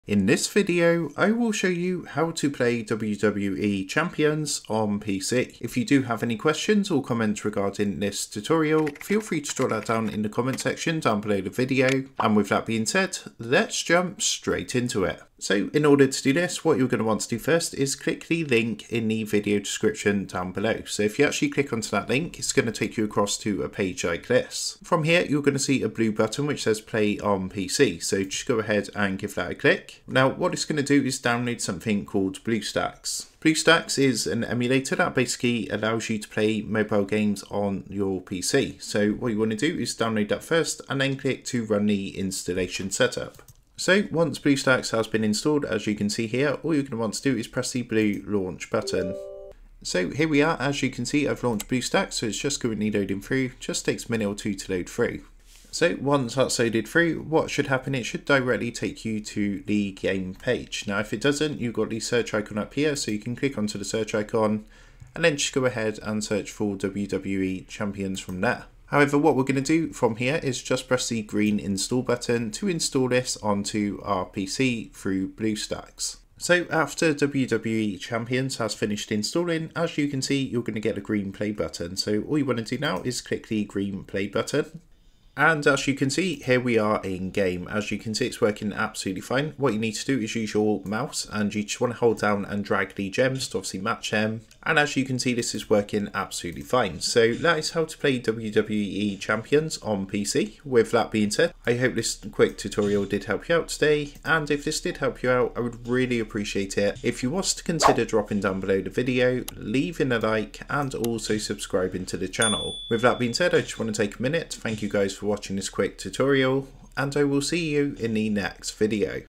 In this video, I will show you how to play WWE Champions on PC. If you do have any questions or comments regarding this tutorial, feel free to drop that down in the comment section down below the video. And with that being said, let's jump straight into it. So in order to do this, what you're going to want to do first is click the link in the video description down below. So if you actually click onto that link, it's going to take you across to a page like this. From here, you're going to see a blue button which says play on PC. So just go ahead and give that a click. Now what it's going to do is download something called BlueStacks. BlueStacks is an emulator that basically allows you to play mobile games on your PC. So what you want to do is download that first and then click to run the installation setup. So once BlueStacks has been installed, as you can see here, all you're going to want to do is press the blue launch button. So here we are, as you can see, I've launched BlueStacks, so it's just currently loading through, just takes a minute or two to load through. So once that's loaded through, what should happen, it should directly take you to the game page. Now if it doesn't, you've got the search icon up here, so you can click onto the search icon and then just go ahead and search for WWE Champions from there. However, what we're going to do from here is just press the green install button to install this onto our PC through BlueStacks. So after WWE Champions has finished installing, as you can see, you're going to get a green play button. So all you want to do now is click the green play button. And as you can see, here we are in game. As you can see, it's working absolutely fine. What you need to do is use your mouse and you just want to hold down and drag the gems to obviously match them. And as you can see, this is working absolutely fine. So that is how to play WWE Champions on PC. With that being said, I hope this quick tutorial did help you out today. And if this did help you out, I would really appreciate it if you was to consider dropping down below the video, leaving a like and also subscribing to the channel. With that being said, I just want to take a minute to thank you guys for watching this quick tutorial, and I will see you in the next video.